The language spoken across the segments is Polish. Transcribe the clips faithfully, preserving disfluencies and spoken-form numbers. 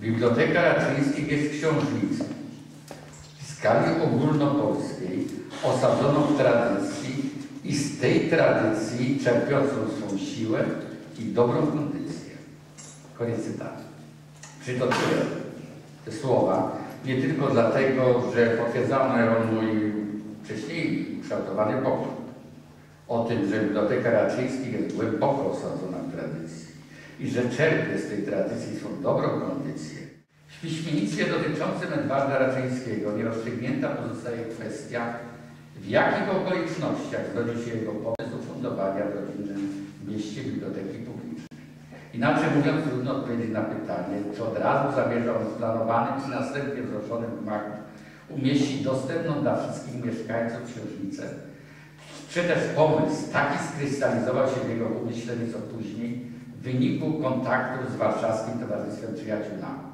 Biblioteka Raczyńskich jest książnicą w skali ogólnopolskiej, osadzoną w tradycji i z tej tradycji czerpiącą swą siłę i dobrą kondycję. Koniec cytatu. Przytoczyłem te słowa nie tylko dlatego, że potwierdzają mój wcześniej ukształtowany pogląd o tym, że Biblioteka Raczyńskich jest głęboko osadzona w tradycji i że czerpie z tej tradycji swą dobrą kondycję. W piśmiennictwie dotyczącym Edwarda Raczyńskiego nierozstrzygnięta pozostaje kwestia, w jakich okolicznościach zrodził się jego pomysł ufundowania w rodzinnym mieście biblioteki publicznej. Inaczej mówiąc, trudno odpowiedzieć na pytanie, czy od razu zamierzał w planowanym czy następnie wzroszonym gmachu umieścić dostępną dla wszystkich mieszkańców książnicę, czy też pomysł taki skrystalizował się w jego umyśle nieco później w wyniku kontaktów z Warszawskim Towarzystwem Przyjaciół Nauki.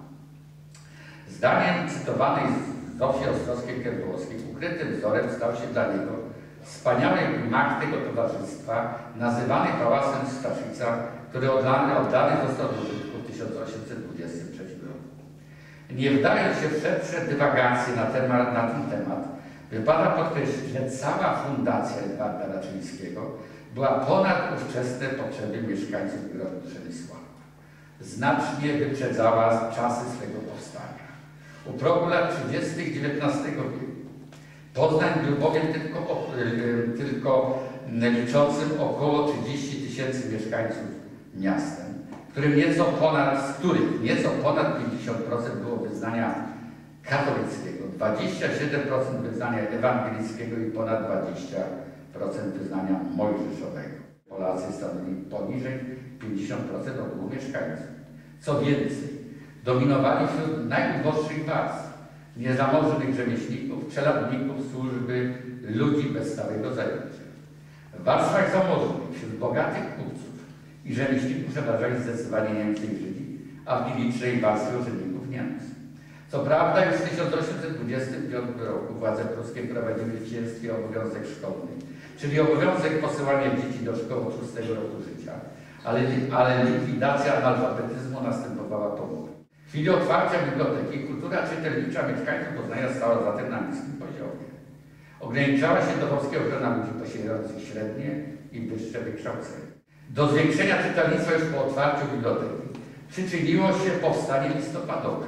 Zdaniem cytowanej Zofii Ostrowskiej-Kierbowskiej ukrytym wzorem stał się dla niego wspaniały gmach tego towarzystwa, nazywany Pałacem Staszica, który oddany, oddany został do użytku w tysiąc osiemset dwudziestym trzecim roku. Nie wdając się w szersze dywagacje na, temat, na ten temat, wypada podkreślić, że cała fundacja Edwarda Raczyńskiego była ponad ówczesne potrzeby mieszkańców grodu Przemysława. Znacznie wyprzedzała czasy swego powstania. U progu lat trzydziestych dziewiętnastego wieku Poznań był bowiem tylko, tylko liczącym około trzydzieści tysięcy mieszkańców miastem, którym nieco ponad, z których nieco ponad pięćdziesiąt procent było wyznania katolickiego, dwadzieścia siedem procent wyznania ewangelickiego i ponad dwadzieścia procent wyznania mojżeszowego. Polacy stanowili poniżej pięćdziesiąt procent ogółu mieszkańców. Co więcej, dominowali wśród najuboższych warstw, niezamożnych rzemieślników, czeladników, służby, ludzi bez stałego zajęcia. W warstwach zamożnych, wśród bogatych kupców i rzemieślników przeważali zdecydowanie Niemcy i Żydzi, a w nielicznej warstwie urzędników Niemcy. Co prawda już w tysiąc osiemset dwudziestym piątym roku władze pruskie wprowadziły w dzieciństwie obowiązek szkolny, czyli obowiązek posyłania dzieci do szkoły od szóstego roku życia, ale, ale likwidacja analfabetyzmu następowała powoli. W chwili otwarcia biblioteki kultura czytelnicza mieszkańców Poznania stała zatem na niskim poziomie. Ograniczała się do wąskiego grona ludzi posiadających średnie i wyższe wykształcenie. Do zwiększenia czytelnictwa już po otwarciu biblioteki przyczyniło się powstanie listopadowe.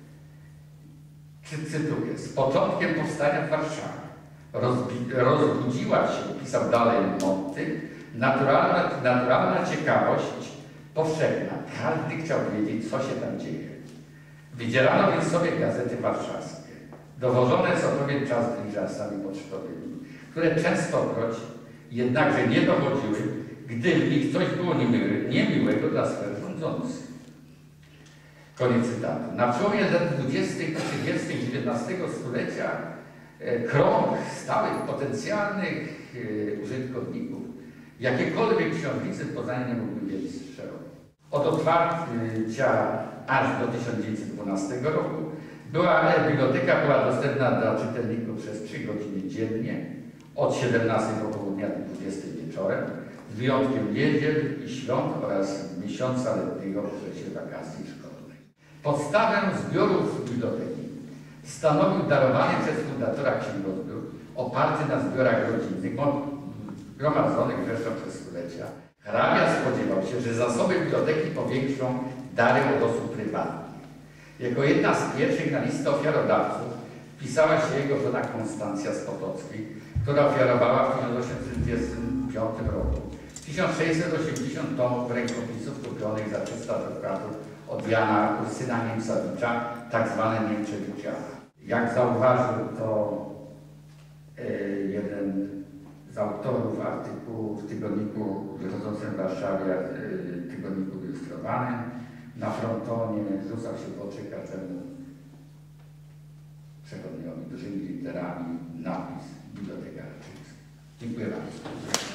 Cytuję, z początkiem powstania w Warszawie rozbudziła się, pisał dalej Monty, naturalna, naturalna ciekawość powszechna. Każdy chciał wiedzieć, co się tam dzieje. Wydzierano więc sobie gazety warszawskie, dowożone są pewien czas dyliżansami pocztowymi, które częstokroć jednakże nie dochodziły, gdy w nich coś było niemiłego dla sfer rządzących. Koniec cytatu. Na przełomie lat dwudziestych, trzydziestych dziewiętnastego stulecia krąg stałych, potencjalnych użytkowników jakiekolwiek książnicy w Poznaniu nie mógłby wiedzieć szeroko. Od otwarcia aż do tysiąc dziewięćset dwunastego roku była, biblioteka była dostępna dla czytelników przez trzy godziny dziennie, od siedemnastej do południa do dwudziestej wieczorem, z wyjątkiem niedziel i świąt oraz miesiąca letniego w okresie wakacji szkolnej. Podstawę zbiorów biblioteki stanowił darowany przez fundatora księgozbiór oparty na zbiorach rodzinnych, gromadzonych zresztą przez stulecia. Hrabia spodziewał się, że zasoby biblioteki powiększą dary od osób prywatnych. Jako jedna z pierwszych na listę ofiarodawców wpisała się jego żona Konstancja z Potockiej, która ofiarowała w tysiąc osiemset dwudziestym piątym roku tysiąc sześćset osiemdziesiąt tomów rękopisów kupionych za trzysta dukatów od Jana Ursyna Niemcowicza, tak zwane Niemczewicziana. Jak zauważył to e, jeden z autorów artykułu w tygodniku wychodzącym w Warszawie, e, tygodniku ilustrowanym, na frontonie rzucał się w oczy każdemu przechodniowi dużymi literami napis Biblioteka Raczyńska. Dziękuję bardzo.